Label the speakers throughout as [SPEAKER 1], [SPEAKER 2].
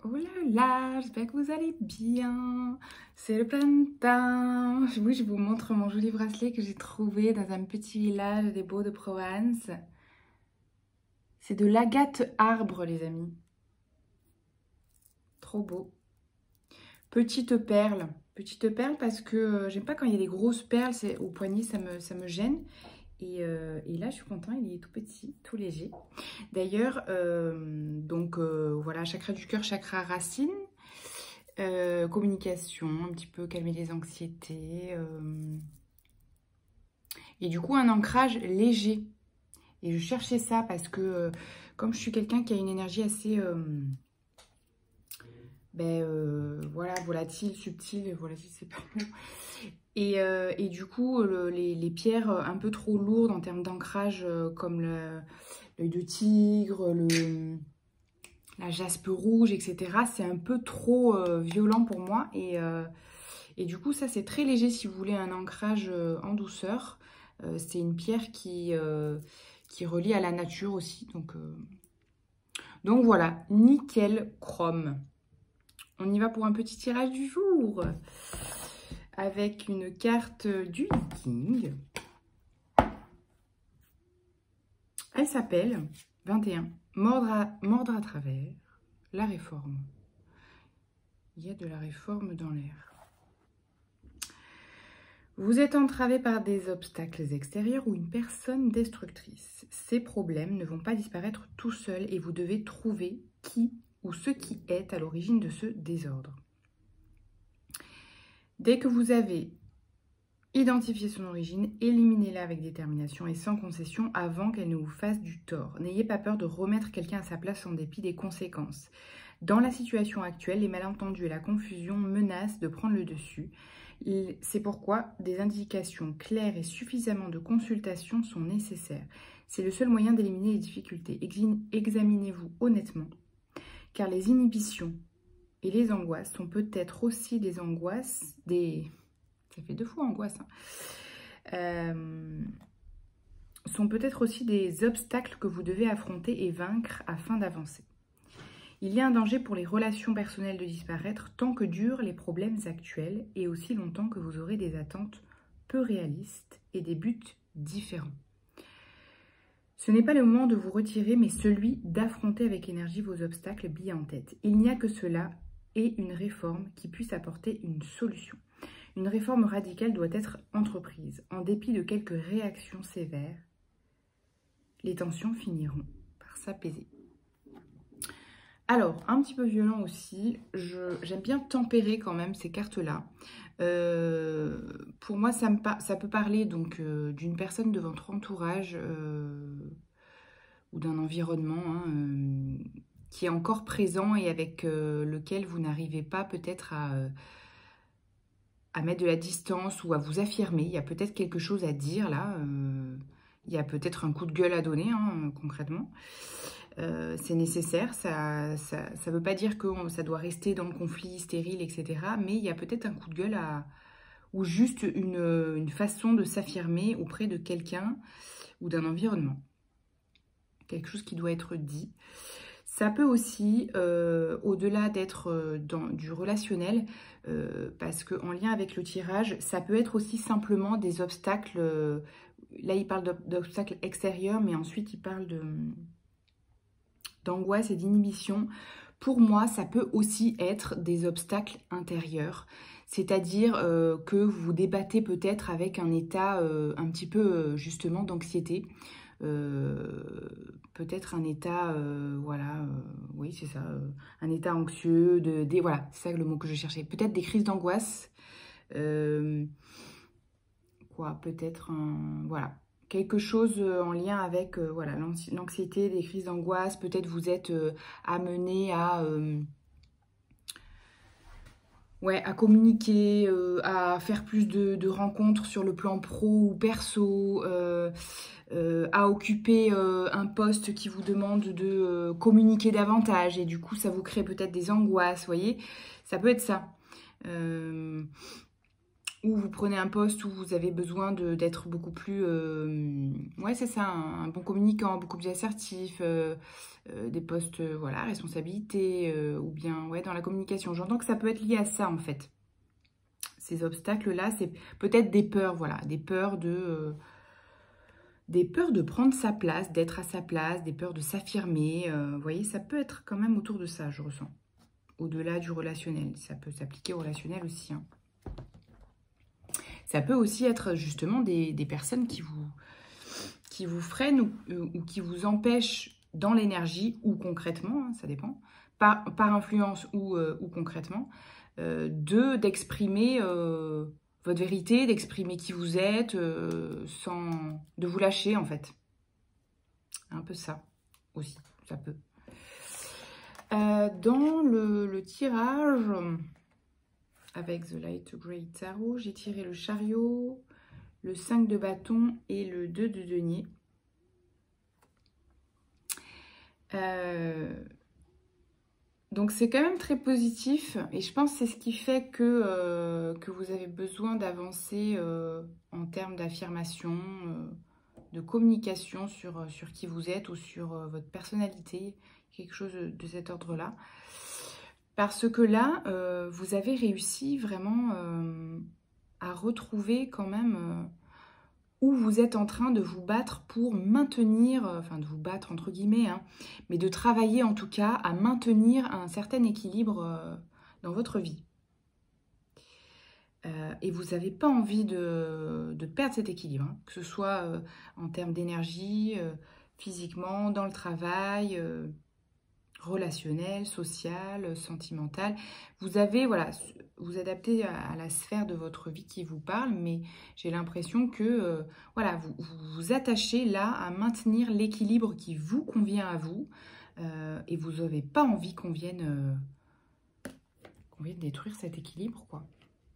[SPEAKER 1] Oh là là, j'espère que vous allez bien. C'est le printemps. Oui, je vous montre mon joli bracelet que j'ai trouvé dans un petit village des Baux-de-Provence. C'est de l'agate arbre, les amis. Trop beau. Petite perle. Petite perle parce que j'aime pas quand il y a des grosses perles au poignet, ça me gêne. Et là, je suis contente, il est tout petit, tout léger. D'ailleurs, voilà, chakra du cœur, chakra racine. Communication, un petit peu calmer les anxiétés. Et du coup, un ancrage léger. Et je cherchais ça parce que, comme je suis quelqu'un qui a une énergie assez, voilà, volatile, subtile, volatile, c'est pas le mot. Et du coup, les pierres un peu trop lourdes en termes d'ancrage, comme l'œil de tigre, la jaspe rouge, etc., c'est un peu trop violent pour moi. Et du coup, ça, c'est très léger si vous voulez un ancrage en douceur. C'est une pierre qui relie à la nature aussi. Donc voilà, nickel chrome. On y va pour un petit tirage du jour. Avec une carte du Viking. Elle s'appelle 21. Mordre à travers. La réforme. Il y a de la réforme dans l'air. Vous êtes entravé par des obstacles extérieurs ou une personne destructrice. Ces problèmes ne vont pas disparaître tout seuls et vous devez trouver qui ou ce qui est à l'origine de ce désordre. Dès que vous avez identifié son origine, éliminez-la avec détermination et sans concession avant qu'elle ne vous fasse du tort. N'ayez pas peur de remettre quelqu'un à sa place en dépit des conséquences. Dans la situation actuelle, les malentendus et la confusion menacent de prendre le dessus. C'est pourquoi des indications claires et suffisamment de consultation sont nécessaires. C'est le seul moyen d'éliminer les difficultés. Examinez-vous honnêtement, car les inhibitions et les angoisses sont peut-être aussi des angoisses, ça fait 2 fois angoisse, sont peut-être aussi des obstacles que vous devez affronter et vaincre afin d'avancer. Il y a un danger pour les relations personnelles de disparaître tant que durent les problèmes actuels et aussi longtemps que vous aurez des attentes peu réalistes et des buts différents. Ce n'est pas le moment de vous retirer, mais celui d'affronter avec énergie vos obstacles bien en tête. Il n'y a que cela et une réforme qui puisse apporter une solution. Une réforme radicale doit être entreprise. En dépit de quelques réactions sévères, les tensions finiront par s'apaiser. Alors, un petit peu violent aussi, j'aime bien tempérer quand même ces cartes-là. Pour moi, ça peut parler donc d'une personne de votre entourage ou d'un environnement qui est encore présent et avec lequel vous n'arrivez pas peut-être à mettre de la distance ou à vous affirmer. Il y a peut-être quelque chose à dire là. Il y a peut-être un coup de gueule à donner concrètement. C'est nécessaire, ça veut pas dire que ça doit rester dans le conflit stérile, etc. Mais il y a peut-être un coup de gueule ou juste une façon de s'affirmer auprès de quelqu'un ou d'un environnement. Quelque chose qui doit être dit. Ça peut aussi, au-delà d'être du relationnel, parce qu'en lien avec le tirage, ça peut être aussi simplement des obstacles. Là, il parle d'obstacles extérieurs, mais ensuite, il parle d'angoisse et d'inhibition. Pour moi, ça peut aussi être des obstacles intérieurs. C'est-à-dire que vous vous débattez peut-être avec un état un petit peu justement d'anxiété. Peut-être un état, voilà, oui c'est ça, un état anxieux, voilà, c'est ça le mot que je cherchais. Peut-être des crises d'angoisse, peut-être voilà, quelque chose en lien avec voilà, l'anxiété, des crises d'angoisse. Peut-être vous êtes amené à communiquer, à faire plus de rencontres sur le plan pro ou perso, à occuper un poste qui vous demande de communiquer davantage et du coup ça vous crée peut-être des angoisses, vous voyez, ça peut être ça. ou vous prenez un poste où vous avez besoin d'être beaucoup plus... ouais, c'est ça, un bon communicant, beaucoup plus assertif, des postes, voilà, responsabilité, ou bien, ouais, dans la communication. J'entends que ça peut être lié à ça, en fait. Ces obstacles-là, c'est peut-être des peurs, voilà, des peurs de prendre sa place, d'être à sa place, des peurs de s'affirmer. Vous voyez, ça peut être quand même autour de ça, je ressens. Au-delà du relationnel. Ça peut s'appliquer au relationnel aussi. Hein. Ça peut aussi être justement des personnes qui vous freinent ou qui vous empêchent dans l'énergie ou concrètement, hein, ça dépend, par influence ou concrètement, d'exprimer votre vérité, d'exprimer qui vous êtes, sans de vous lâcher en fait. Un peu ça aussi, ça peut. Dans le tirage, avec The Light Grey Tarot, j'ai tiré le chariot, le 5 de bâton et le 2 de denier. Donc c'est quand même très positif et je pense que c'est ce qui fait que vous avez besoin d'avancer en termes d'affirmation, de communication sur qui vous êtes ou sur votre personnalité, quelque chose de cet ordre-là. Parce que là, vous avez réussi vraiment à retrouver quand même où vous êtes en train de vous battre pour maintenir, enfin de vous battre entre guillemets, hein, mais de travailler en tout cas à maintenir un certain équilibre dans votre vie. Et vous n'avez pas envie de perdre cet équilibre, hein, que ce soit en termes d'énergie, physiquement, dans le travail, relationnel, social, sentimental. Vous avez, voilà, vous adaptez à la sphère de votre vie qui vous parle, mais j'ai l'impression que, voilà, vous vous attachez là à maintenir l'équilibre qui vous convient à vous, et vous n'avez pas envie qu'on vienne détruire cet équilibre, quoi.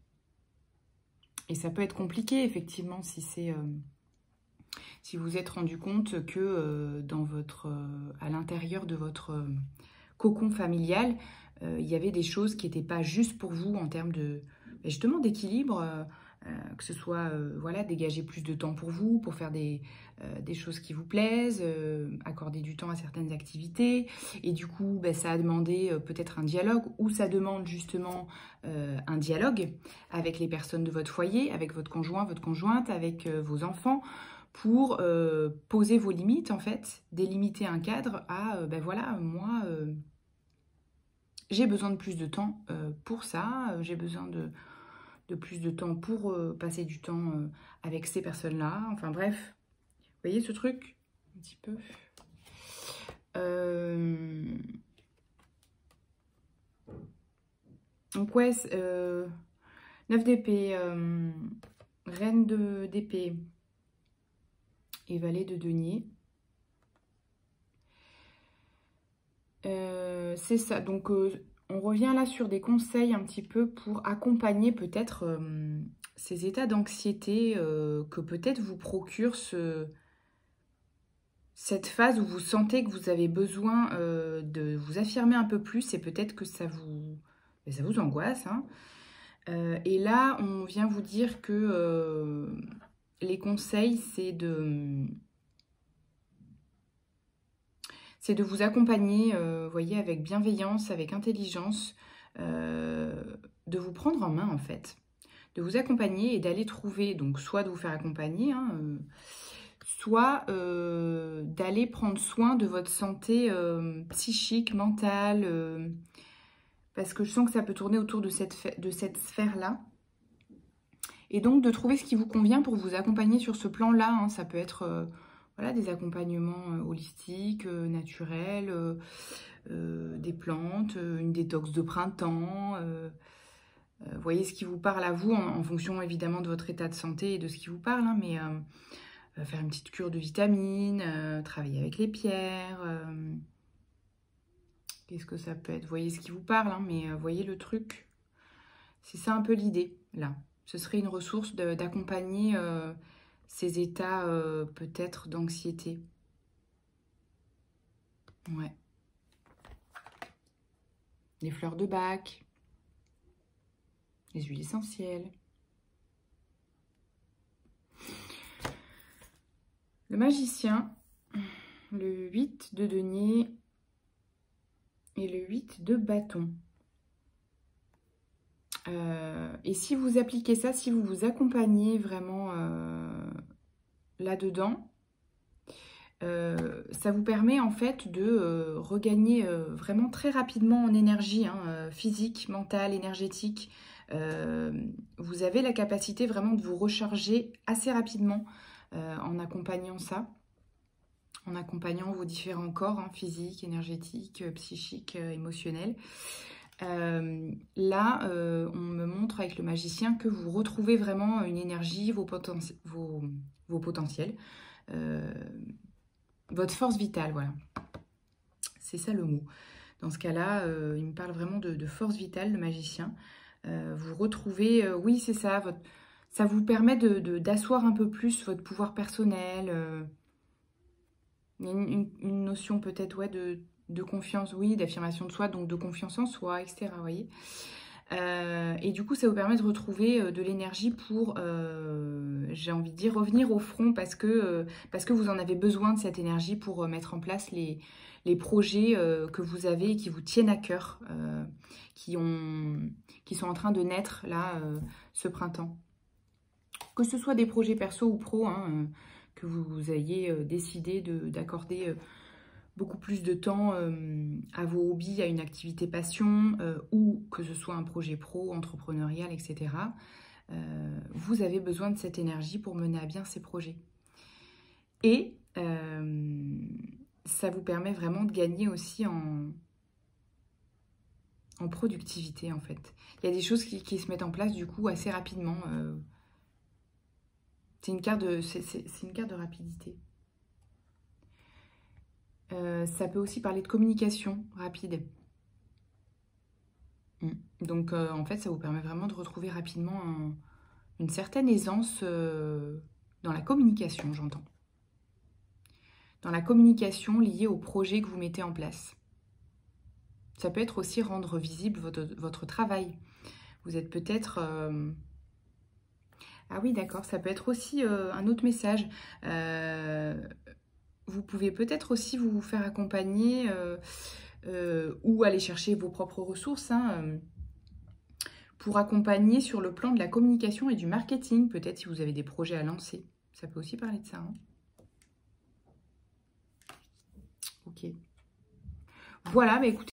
[SPEAKER 1] Et ça peut être compliqué, effectivement, si vous êtes rendu compte que à l'intérieur de votre cocon familial, il y avait des choses qui n'étaient pas justes pour vous en termes justement d'équilibre, que ce soit voilà, dégager plus de temps pour vous, pour faire des choses qui vous plaisent, accorder du temps à certaines activités. Et du coup, ça a demandé peut-être un dialogue, ou ça demande justement un dialogue avec les personnes de votre foyer, avec votre conjoint, votre conjointe, avec vos enfants, pour poser vos limites, en fait, délimiter un cadre à, voilà, moi, j'ai besoin de plus de temps pour ça, j'ai besoin de plus de temps pour passer du temps avec ces personnes-là. Enfin bref, vous voyez ce truc un petit peu. Donc ouais, 9 d'épée, reine d'épée et valet de denier. C'est ça, donc on revient là sur des conseils un petit peu pour accompagner peut-être ces états d'anxiété que peut-être vous procure cette phase où vous sentez que vous avez besoin de vous affirmer un peu plus, et peut-être que ça vous angoisse. Hein. Et là, on vient vous dire que les conseils, c'est de vous accompagner, voyez, avec bienveillance, avec intelligence, de vous prendre en main en fait, de vous accompagner et d'aller trouver, donc soit de vous faire accompagner, hein, soit d'aller prendre soin de votre santé psychique, mentale, parce que je sens que ça peut tourner autour de cette sphère-là. Et donc de trouver ce qui vous convient pour vous accompagner sur ce plan-là. Hein. Ça peut être voilà, des accompagnements holistiques, naturels, des plantes, une détox de printemps. Voyez ce qui vous parle à vous en fonction évidemment de votre état de santé et de ce qui vous parle. Hein, mais faire une petite cure de vitamines, travailler avec les pierres. Qu'est-ce que ça peut être? Voyez ce qui vous parle, hein, mais voyez le truc. C'est ça un peu l'idée, là. Ce serait une ressource d'accompagner ces états peut-être d'anxiété. Ouais. Les fleurs de Bach, les huiles essentielles. Le magicien, le 8 de denier et le 8 de bâton. Et si vous appliquez ça, si vous vous accompagnez vraiment là-dedans, ça vous permet en fait de regagner vraiment très rapidement en énergie, hein, physique, mentale, énergétique. Vous avez la capacité vraiment de vous recharger assez rapidement en accompagnant ça, en accompagnant vos différents corps, hein, physiques, énergétiques, psychiques, émotionnels. Là, on me montre avec le magicien que vous retrouvez vraiment une énergie, vos potentiels, votre force vitale, voilà. C'est ça le mot. Dans ce cas-là, il me parle vraiment de force vitale, le magicien. Vous retrouvez, oui, c'est ça, ça vous permet d'asseoir un peu plus votre pouvoir personnel. Il y a une notion peut-être, ouais, de confiance, oui, d'affirmation de soi, donc de confiance en soi, etc. Vous voyez. Et du coup, ça vous permet de retrouver de l'énergie pour, j'ai envie de dire, revenir au front parce que vous en avez besoin de cette énergie pour mettre en place les projets que vous avez et qui vous tiennent à cœur, qui sont en train de naître là ce printemps. Que ce soit des projets perso ou pro, hein, que vous ayez décidé d'accorder beaucoup plus de temps à vos hobbies, à une activité passion, ou que ce soit un projet pro, entrepreneurial, etc. Vous avez besoin de cette énergie pour mener à bien ces projets. Et ça vous permet vraiment de gagner aussi en productivité, en fait. Il y a des choses qui se mettent en place, du coup, assez rapidement. C'est une carte de rapidité. Ça peut aussi parler de communication rapide. Donc, en fait, ça vous permet vraiment de retrouver rapidement une certaine aisance dans la communication, j'entends. Dans la communication liée au projet que vous mettez en place. Ça peut être aussi rendre visible votre travail. Vous êtes peut-être... Ah oui, d'accord, ça peut être aussi un autre message. Vous pouvez peut-être aussi vous faire accompagner ou aller chercher vos propres ressources, hein, pour accompagner sur le plan de la communication et du marketing, peut-être si vous avez des projets à lancer. Ça peut aussi parler de ça. Hein. Ok. Voilà, mais écoutez,